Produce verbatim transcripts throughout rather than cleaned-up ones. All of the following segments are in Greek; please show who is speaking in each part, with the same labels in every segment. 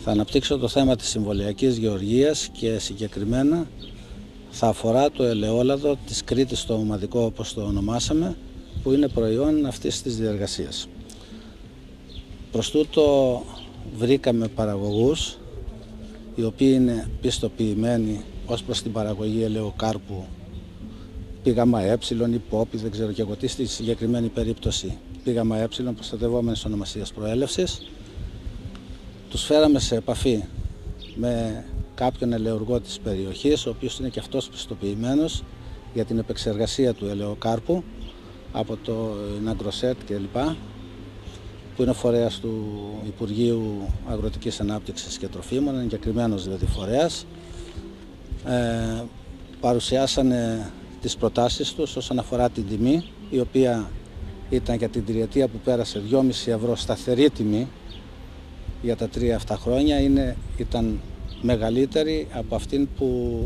Speaker 1: Θα αναπτύξω το θέμα της συμβολιακής γεωργίας και συγκεκριμένα θα αφορά το ελαιόλαδο της Κρήτης στο ομαδικό, όπως το ονομάσαμε, που είναι προϊόν αυτής της διεργασίας. Προς τούτο βρήκαμε παραγωγούς οι οποίοι είναι πιστοποιημένοι ως προς την παραγωγή ελαιοκάρπου πήγαμα ε, υπόπη, δεν ξέρω και εγώ τι, στη συγκεκριμένη περίπτωση πήγαμα ε, προστατευόμενης ονομασίας προέλευσης. Τους φέραμε σε επαφή με κάποιον ελαιουργό της περιοχής, ο οποίος είναι και αυτός πιστοποιημένος για την επεξεργασία του ελαιοκάρπου από το Αγκροσέτ κλπ, που είναι φορέας του Υπουργείου Αγροτικής Ανάπτυξης και Τροφίμων, είναι εγκεκριμένος δηλαδή φορέας. Ε, παρουσιάσανε τις προτάσεις τους όσον αφορά την τιμή, η οποία ήταν για την τριετία που πέρασε δυόμισι ευρώ σταθερή τιμή για τα τρία αυτά χρόνια, είναι, ήταν μεγαλύτερη από αυτήν που,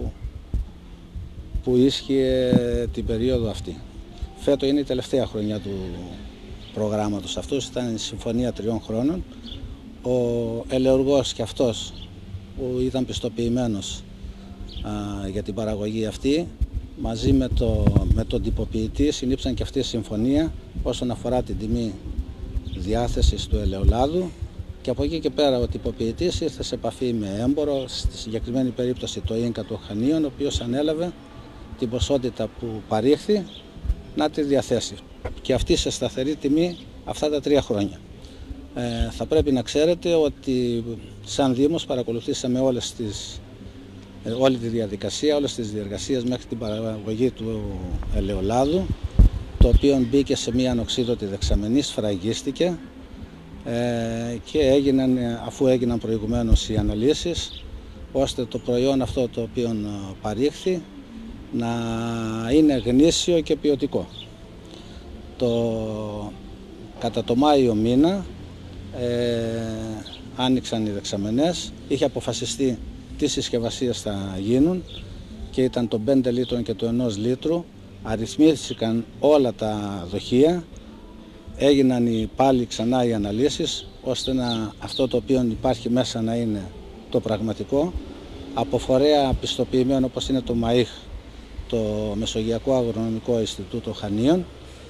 Speaker 1: που ίσχυε την περίοδο αυτή. Φέτο είναι η τελευταία χρονιά του προγράμματος αυτού, ήταν η συμφωνία τριών χρόνων. Ο ελαιουργός και αυτός που ήταν πιστοποιημένος α, για την παραγωγή αυτή, μαζί με, το, με τον τυποποιητή συνήψαν και αυτή η συμφωνία όσον αφορά την τιμή διάθεσης του ελαιολάδου, και από εκεί και πέρα ο τυποποιητής ήρθε σε επαφή με έμπορο, στη συγκεκριμένη περίπτωση το Ίνκα του Χανίων, ο οποίος ανέλαβε την ποσότητα που παρήχθη να τη διαθέσει, και αυτή σε σταθερή τιμή αυτά τα τρία χρόνια. Ε, θα πρέπει να ξέρετε ότι σαν Δήμος παρακολουθήσαμε όλες τις, όλη τη διαδικασία, όλες τις διεργασίες μέχρι την παραγωγή του ελαιολάδου, το οποίο μπήκε σε μία ανοξίδωτη δεξαμενή, σφραγίστηκε ε, και έγιναν, αφού έγιναν προηγουμένως οι αναλύσεις, ώστε το προϊόν αυτό το οποίο παρήχθη να είναι γνήσιο και ποιοτικό. Το, κατά το Μάιο μήνα ε, άνοιξαν οι δεξαμενές, είχε αποφασιστεί τι συσκευασίες θα γίνουν και ήταν το πέντε λίτρων και το ενός λίτρου. Αριθμήθηκαν όλα τα δοχεία, έγιναν οι, πάλι ξανά οι αναλύσεις, ώστε να, αυτό το οποίο υπάρχει μέσα να είναι το πραγματικό, από φορέα πιστοποιημένο όπως είναι το ΜΑΙΧ, το Μεσογειακό Αγρονομικό Ινστιτούτο Χανίων,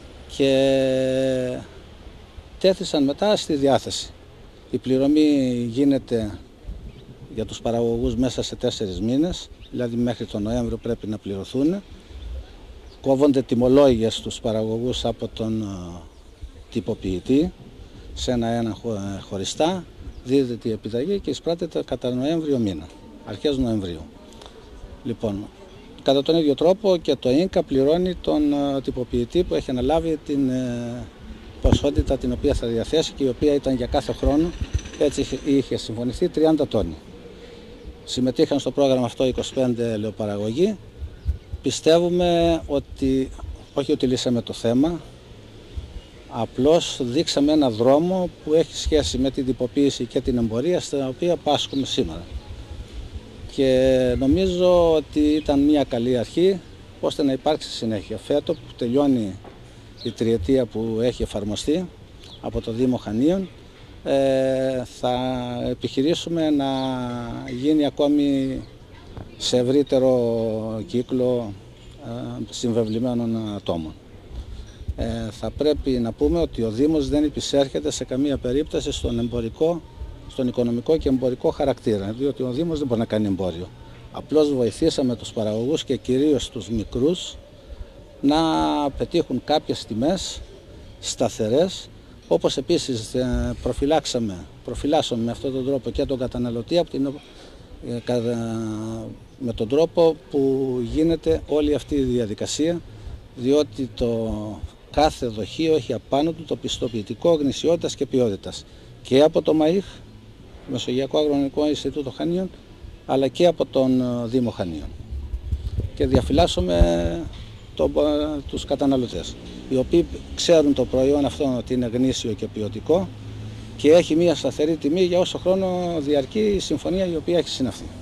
Speaker 1: και τέθησαν μετά στη διάθεση. Η πληρωμή γίνεται για τους παραγωγούς μέσα σε τέσσερις μήνες, δηλαδή μέχρι τον Νοέμβριο πρέπει να πληρωθούν. Κόβονται τιμολόγια στους παραγωγούς από τον τυποποιητή σε ένα-ένα χωριστά, δίδεται η επιταγή και εισπράττεται κατά Νοέμβριο μήνα, αρχές Νοεμβρίου. Λοιπόν, κατά τον ίδιο τρόπο και το Ίνκα πληρώνει τον τυποποιητή που έχει αναλάβει την ποσότητα την οποία θα διαθέσει και η οποία ήταν για κάθε χρόνο, έτσι είχε συμφωνηθεί, τριάντα τόνοι. Συμμετείχαν στο πρόγραμμα αυτό είκοσι πέντε ελαιοπαραγωγοί. Πιστεύουμε ότι, όχι ότι λύσαμε το θέμα, απλώς δείξαμε ένα δρόμο που έχει σχέση με την τυποποίηση και την εμπορία, στα οποία πάσχουμε σήμερα. Και νομίζω ότι ήταν μια καλή αρχή ώστε να υπάρξει συνέχεια. Φέτο που τελειώνει η τριετία που έχει εφαρμοστεί από το Δήμο Χανίων, ε, θα επιχειρήσουμε να γίνει ακόμη σε ευρύτερο κύκλο ε, συμβεβλημένων ατόμων. Ε, θα πρέπει να πούμε ότι ο Δήμος δεν υπησέρχεται σε καμία περίπτωση στον εμπορικό, στον οικονομικό και εμπορικό χαρακτήρα, διότι ο Δήμος δεν μπορεί να κάνει εμπόριο. Απλώς βοηθήσαμε τους παραγωγούς και κυρίως τους μικρούς να πετύχουν κάποιες τιμές σταθερές, όπως επίσης προφυλάξαμε, προφυλάσσαμε με αυτόν τον τρόπο και τον καταναλωτή από την, με τον τρόπο που γίνεται όλη αυτή η διαδικασία, διότι το κάθε δοχείο έχει απάνω του το πιστοποιητικό γνησιότητας και ποιότητας και από το ΜΑΙΧ, Μεσογειακό Αγρονομικό Ινστιτούτο Χανίων, αλλά και από τον Δήμο Χανίων. Και διαφυλάσσουμε το, τους καταναλωτές, οι οποίοι ξέρουν το προϊόν αυτό ότι είναι γνήσιο και ποιοτικό και έχει μια σταθερή τιμή για όσο χρόνο διαρκεί η συμφωνία η οποία έχει συναυθεί.